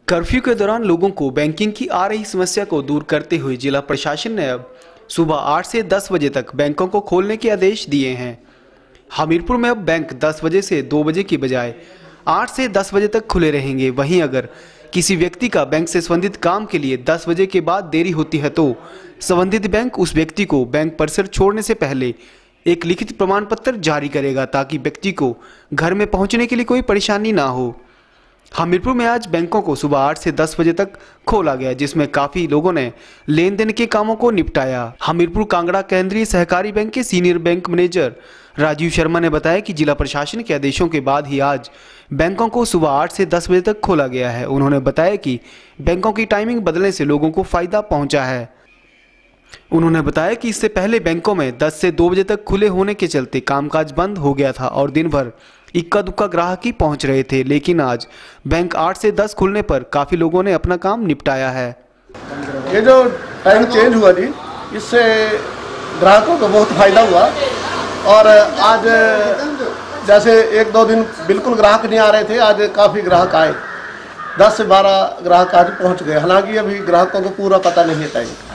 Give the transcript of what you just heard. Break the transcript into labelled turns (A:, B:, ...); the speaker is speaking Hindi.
A: कर्फ्यू के दौरान लोगों को बैंकिंग की आ रही समस्या को दूर करते हुए जिला प्रशासन ने अब सुबह 8 से 10 बजे तक बैंकों को खोलने के आदेश दिए हैं। हमीरपुर में अब बैंक 10 बजे से 2 बजे की बजाय 8 से 10 बजे तक खुले रहेंगे। वहीं अगर किसी व्यक्ति का बैंक से संबंधित काम के लिए 10 बजे के बाद देरी होती है तो संबंधित बैंक उस व्यक्ति को बैंक परिसर छोड़ने से पहले एक लिखित प्रमाण पत्र जारी करेगा ताकि व्यक्ति को घर में पहुंचने के लिए कोई परेशानी ना हो। हमीरपुर में आज बैंकों को सुबह 8 से 10 बजे तक खोला गया, जिसमें काफी लोगों ने लेन देन के कामों को निपटाया। हमीरपुर कांगड़ा केंद्रीय सहकारी बैंक के senior bank manager Rajeev Sharma ने बताया कि जिला प्रशासन के आदेशों के बाद ही आज बैंकों को सुबह 8 से 10 बजे तक खोला गया है। उन्होंने बताया कि बैंकों की टाइमिंग बदलने से लोगों को फायदा पहुंचा है। उन्होंने बताया कि इससे पहले बैंकों में 10 से 2 बजे तक खुले होने के चलते कामकाज बंद हो गया था और दिन भर इक्का दुक्का ग्राहक ही पहुंच रहे थे, लेकिन आज बैंक 8 से 10 खुलने पर काफी लोगों ने अपना काम निपटाया है।
B: ये जो टाइम चेंज हुआ जी, इससे ग्राहकों को बहुत फायदा हुआ और आज जैसे 1-2 दिन बिल्कुल ग्राहक नहीं आ रहे थे, आज काफ़ी ग्राहक आए। 10 से 12 ग्राहक आज पहुंच गए। हालांकि अभी ग्राहकों को पूरा पता नहीं है टाइम का।